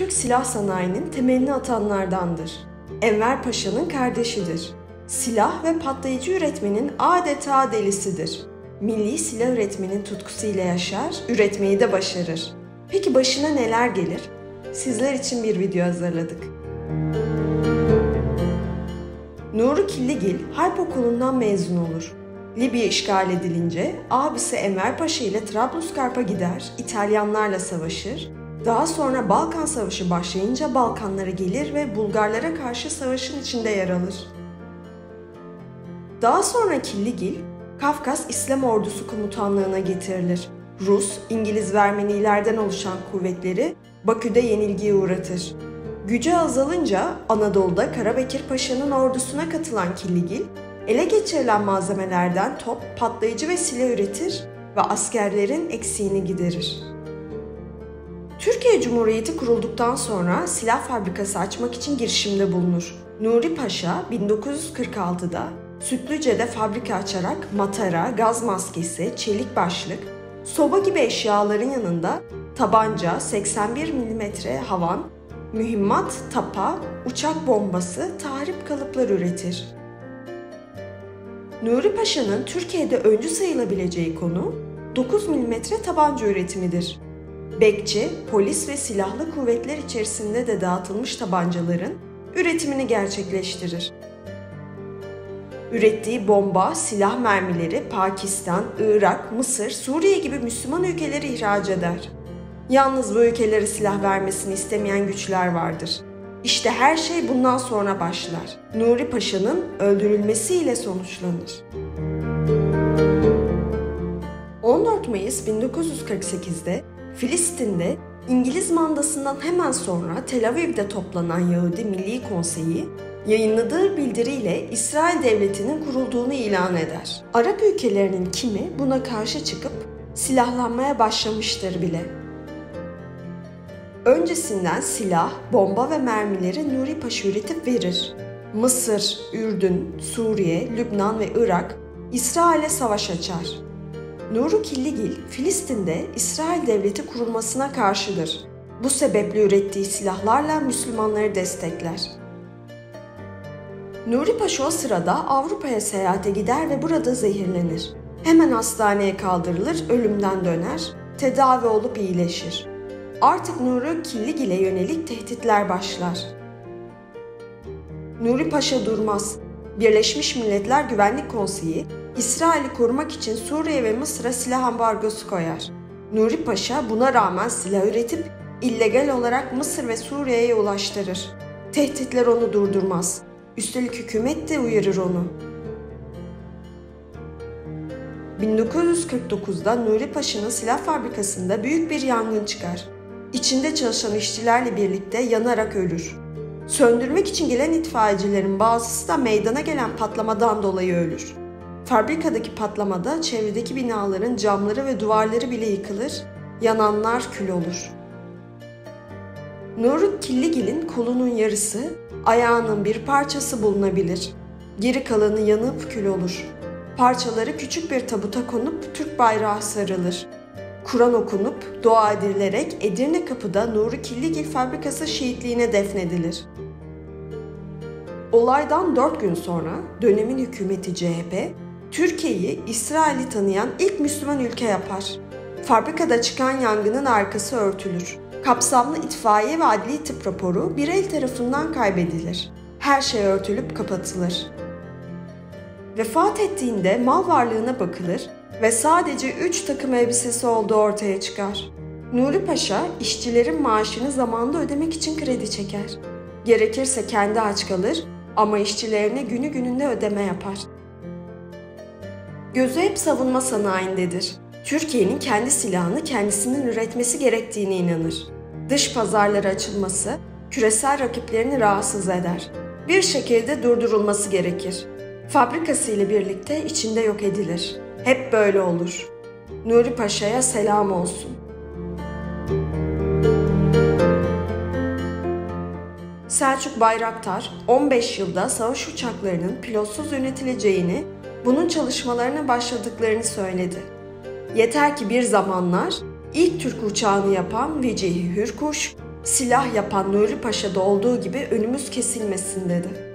Türk silah sanayinin temelini atanlardandır. Enver Paşa'nın kardeşidir. Silah ve patlayıcı üretmenin adeta delisidir. Milli silah üretmenin tutkusuyla yaşar, üretmeyi de başarır. Peki başına neler gelir? Sizler için bir video hazırladık. Nuri Killigil Harp Okulu'ndan mezun olur. Libya işgal edilince abisi Enver Paşa ile Trablusgarp'a gider, İtalyanlarla savaşır. Daha sonra Balkan Savaşı başlayınca Balkanlara gelir ve Bulgarlara karşı savaşın içinde yer alır. Daha sonra Killigil, Kafkas İslam Ordusu komutanlığına getirilir. Rus, İngiliz ve Ermenilerden oluşan kuvvetleri Bakü'de yenilgiye uğratır. Gücü azalınca Anadolu'da Karabekir Paşa'nın ordusuna katılan Killigil, ele geçirilen malzemelerden top, patlayıcı ve silah üretir ve askerlerin eksiğini giderir. Türkiye Cumhuriyeti kurulduktan sonra silah fabrikası açmak için girişimde bulunur. Nuri Paşa 1946'da Sütlüce'de fabrika açarak matara, gaz maskesi, çelik başlık, soba gibi eşyaların yanında tabanca, 81 mm havan, mühimmat, tapa, uçak bombası, tahrip kalıplar üretir. Nuri Paşa'nın Türkiye'de öncü sayılabileceği konu 9 mm tabanca üretimidir. Bekçi, polis ve silahlı kuvvetler içerisinde de dağıtılmış tabancaların üretimini gerçekleştirir. Ürettiği bomba, silah mermileri Pakistan, Irak, Mısır, Suriye gibi Müslüman ülkeleri ihraç eder. Yalnız bu ülkelere silah vermesini istemeyen güçler vardır. İşte her şey bundan sonra başlar. Nuri Paşa'nın öldürülmesiyle sonuçlanır. 14 Mayıs 1948'de Filistin'de İngiliz mandasından hemen sonra Tel Aviv'de toplanan Yahudi Milli Konseyi, yayınladığı bildiriyle İsrail Devleti'nin kurulduğunu ilan eder. Arap ülkelerinin kimi buna karşı çıkıp silahlanmaya başlamıştır bile. Öncesinden silah, bomba ve mermileri Nuri Paşa üretip verir. Mısır, Ürdün, Suriye, Lübnan ve Irak İsrail'e savaş açar. Nuri Killigil, Filistin'de İsrail Devleti kurulmasına karşıdır. Bu sebeple ürettiği silahlarla Müslümanları destekler. Nuri Paşa o sırada Avrupa'ya seyahate gider ve burada zehirlenir. Hemen hastaneye kaldırılır, ölümden döner, tedavi olup iyileşir. Artık Nuri Killigil'e yönelik tehditler başlar. Nuri Paşa durmaz. Birleşmiş Milletler Güvenlik Konseyi, İsrail'i korumak için Suriye ve Mısır'a silah ambargosu koyar. Nuri Paşa buna rağmen silah üretip illegal olarak Mısır ve Suriye'ye ulaştırır. Tehditler onu durdurmaz. Üstelik hükümet de uyarır onu. 1949'da Nuri Paşa'nın silah fabrikasında büyük bir yangın çıkar. İçinde çalışan işçilerle birlikte yanarak ölür. Söndürmek için gelen itfaiyecilerin bazısı da meydana gelen patlamadan dolayı ölür. Fabrikadaki patlamada çevredeki binaların camları ve duvarları bile yıkılır, yananlar kül olur. Nuri Killigil'in kolunun yarısı, ayağının bir parçası bulunabilir. Geri kalanı yanıp kül olur. Parçaları küçük bir tabuta konup Türk bayrağı sarılır. Kur'an okunup dua edilerek Edirne Kapı'da Nuri Killigil fabrikası şehitliğine defnedilir. Olaydan 4 gün sonra dönemin hükümeti CHP, Türkiye'yi İsrail'i tanıyan ilk Müslüman ülke yapar. Fabrikada çıkan yangının arkası örtülür. Kapsamlı itfaiye ve adli tıp raporu bir el tarafından kaybedilir. Her şey örtülüp kapatılır. Vefat ettiğinde mal varlığına bakılır ve sadece 3 takım elbisesi olduğu ortaya çıkar. Nuri Paşa, işçilerin maaşını zamanında ödemek için kredi çeker. Gerekirse kendi aç kalır ama işçilerine günü gününde ödeme yapar. Gözü hep savunma sanayindedir. Türkiye'nin kendi silahını kendisinin üretmesi gerektiğine inanır. Dış pazarlara açılması, küresel rakiplerini rahatsız eder. Bir şekilde durdurulması gerekir. Fabrikası ile birlikte içinde yok edilir. Hep böyle olur. Nuri Paşa'ya selam olsun. Selçuk Bayraktar 15 yılda savaş uçaklarının pilotsuz yönetileceğini, bunun çalışmalarına başladıklarını söyledi. Yeter ki bir zamanlar ilk Türk uçağını yapan Vecihi Hürkuş, Silah yapan Nuri Paşa'da olduğu gibi önümüz kesilmesin dedi.